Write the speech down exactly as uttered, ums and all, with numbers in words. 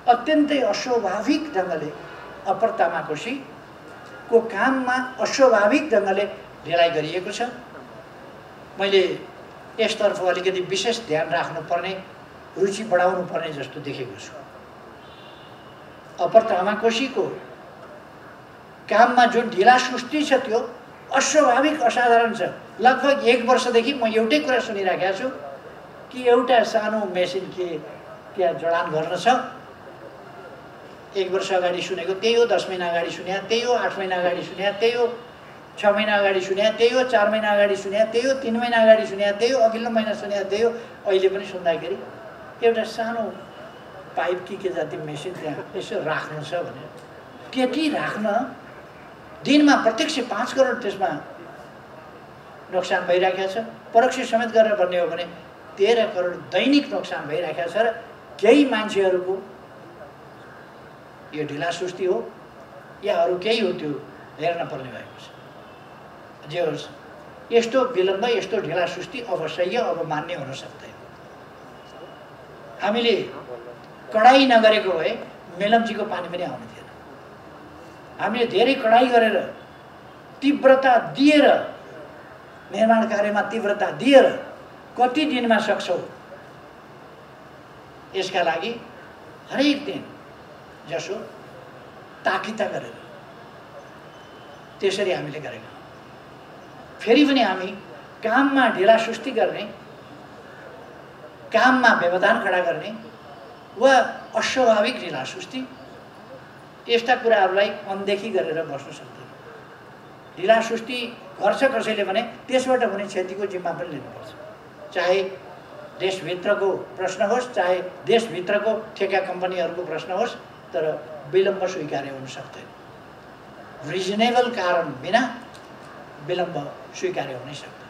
अत्यन्तै अस्वाभाविक ढङ्गले अप्पर तामाकोशीको काममा अस्वाभाविक ढङ्गले ढिलाइ गरिएको छ। मैले यसतर्फ अलिकति विशेष ध्यान राख्नुपर्ने, रुचि बढाउनु पर्ने जस्तो देखेको छु। अप्पर तामाकोशीको काममा जुन ढिला सुस्ती छ त्यो अस्वाभाविक असाधारण छ। लगभग एक वर्षदेखि म एउटै कुरा सुनिराखेको छु कि एउटा सानो मेसिन के त्यहाँ जडान गर्न छ। एक वर्ष अगाडि सुनेको त्यही हो, दस महिना अगाडि सुने त्यही हो, आठ महिना अगाडि सुने त्यही हो, छ महिना अगाडि सुने त्यही हो, चार महिना अगाडि सुने त्यही हो, तिन महिना अगाडि सुने त्यही हो, अघिल्लो महिना सुने त्यही हो। अहिले पनि सुन्दाखेरि एउटा सानो पाइप कि के जाति मेसिन त्यहाँ यसो राख्नु छ भने त्यति राख्न दिनमा प्रत्यक्ष पाँच करोड त्यसमा नोक्सान भइराखेको छ। परोक्ष समेत गरेर भन्ने हो भने तेह्र करोड दैनिक नोक्सान भइराखेको छ। र केही मान्छेहरूको यो ढिला सुस्ती हो या अरू केही हो त्यो हेर्न पर्ने भएको छ। जे होस्, यस्तो विलम्ब, यस्तो ढिला सुस्ती अब सही, अब मान्य हुन सक्दैन। हामीले कडाई नगरेको भए मेलम्चीको पानी पनि आउने थिएन। हामीले धेरै कडाई गरेर तीव्रता दिएर निर्माण कार्यमा तीव्रता दिएर कति दिनमा सक्छौँ यसका लागि हरेक दिन जसो ताकिता गरेर त्यसरी हामीले गरेका। फेरि पनि हामी काममा ढिला सुस्ती गर्ने, काममा व्यवधान खडा गर्ने वा अस्वाभाविक ढिला सुस्ती यस्ता कुराहरूलाई अनदेखी गरेर बस्न सक्दैन। ढिला सुस्ती गर्छ कसैले भने त्यसबाट हुने क्षतिको जिम्मा पनि लिनुपर्छ। चाहे देशभित्रको प्रश्न होस्, चाहे देशभित्रको ठेका कम्पनीहरूको प्रश्न होस्, तर विलम्ब स्वीकार्य हुन सक्दैन। रिजनेबल कारण बिना विलम्ब स्वीकार्य हुनै सक्दैन।